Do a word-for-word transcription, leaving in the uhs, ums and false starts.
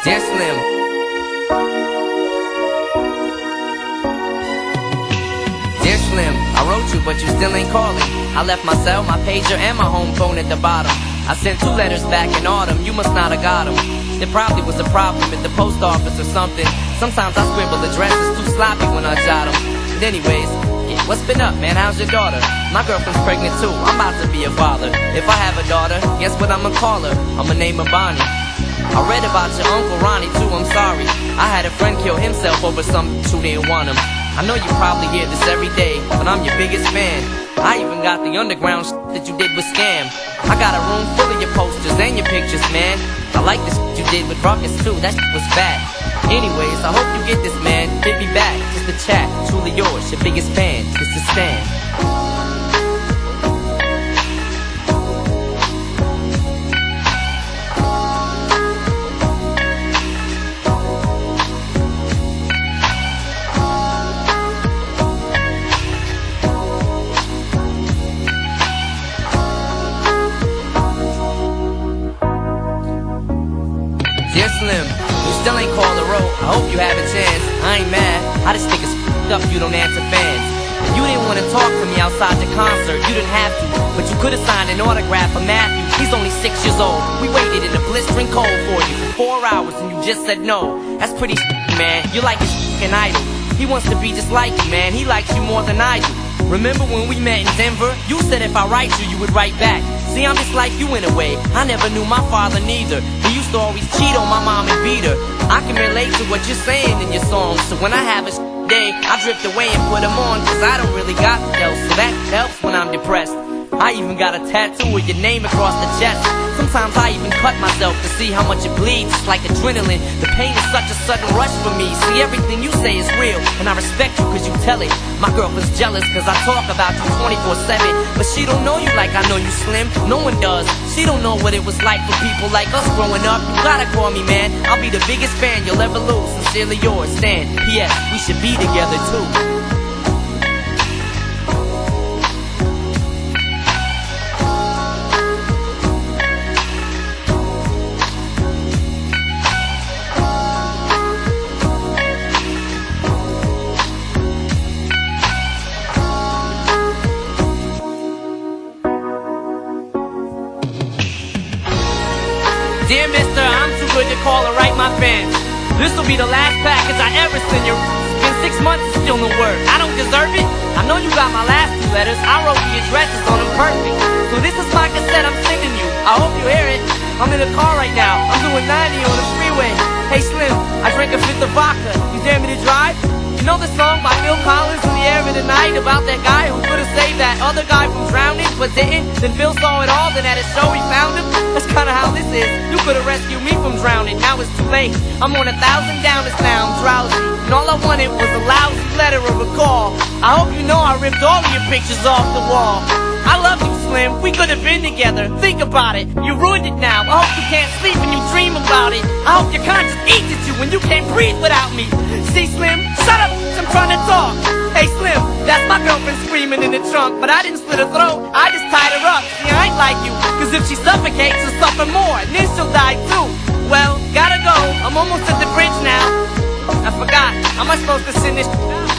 Dear Slim, Dear Slim, I wrote you but you still ain't calling. I left my cell, my pager, and my home phone at the bottom. I sent two letters back in autumn, you must not have got them. There probably was a problem at the post office or something. Sometimes I scribble addresses too sloppy when I jot them. But anyways, yeah, what's been up, man? How's your daughter? My girlfriend's pregnant too, I'm about to be a father. If I have a daughter, guess what I'ma call her? I'ma name her Bonnie. I read about your Uncle Ronnie too, I'm sorry. I had a friend kill himself over something who didn't want him. I know you probably hear this every day, but I'm your biggest fan. I even got the underground shit that you did with Scam. I got a room full of your posters and your pictures, man. I like the shit you did with Ruckus too, that shit was fat. Anyways, I hope you get this, man. Hit me back, just a chat. Truly yours, your biggest fan, Mister Stan. Dear Slim, you still ain't called a road. I hope you have a chance. I ain't mad. I just think it's f***ed up you don't answer fans. You didn't want to talk to me outside the concert. You didn't have to, but you could have signed an autograph for Matthew. He's only six years old. We waited in the blistering cold for you for four hours and you just said no. That's pretty shit, man. You're like his f***ing idol. He wants to be just like you, man. He likes you more than I do. Remember when we met in Denver? You said if I write you, you would write back. See, I'm just like you in a way. I never knew my father neither. He used to always cheat on my mom and beat her. I can relate to what you're saying in your songs. So when I have a day, I drift away and put them on, cause I don't really got else. So that helps when I'm depressed. I even got a tattoo with your name across the chest. Sometimes I even cut myself to see how much it bleeds. It's like adrenaline. The pain is such a sudden rush for me. See, everything you say is real, and I respect you cause you tell it. My girlfriend's jealous cause I talk about you twenty-four seven. But she don't know you like I know you, Slim. No one does. She don't know what it was like for people like us growing up. You gotta call me, man. I'll be the biggest fan you'll ever lose. Sincerely yours, Stan. P S. We should be together too. Dear mister, I'm too good to call or write my fans. This'll be the last package I ever send you. It's been six months and still no word. I don't deserve it. I know you got my last two letters. I wrote the addresses on them perfect. So this is my cassette I'm sending you. I hope you hear it. I'm in the car right now. I'm doing ninety on the freeway. Hey Slim, I drank a fifth of vodka. You dare me to drive? You know the song by Phil Collins, In the Air of the Night, about that guy who could've saved that other guy from drowning but didn't? Then Phil saw it all, then at a show he found him. That's kinda how this is. You could've rescued me from drowning, now it's too late. I'm on a thousand downers now, I'm drowsy, and all I wanted was a lousy letter of a call. I hope you know I ripped all of your pictures off the wall. I love you, Slim, we could've been together. Think about it, you ruined it now. I hope you can't sleep when you dream about it. I hope your conscience eats at you when you can't breathe without me. See, Slim, shut up, I'm trying to talk. Hey Slim, that's my girlfriend screaming in the trunk, but I didn't slit her throat, I just tied her up. See, I ain't like you, cause if she suffocates, she'll suffer more, and then she'll die too. Well, gotta go, I'm almost at the bridge now. I forgot, how am I supposed to send this out?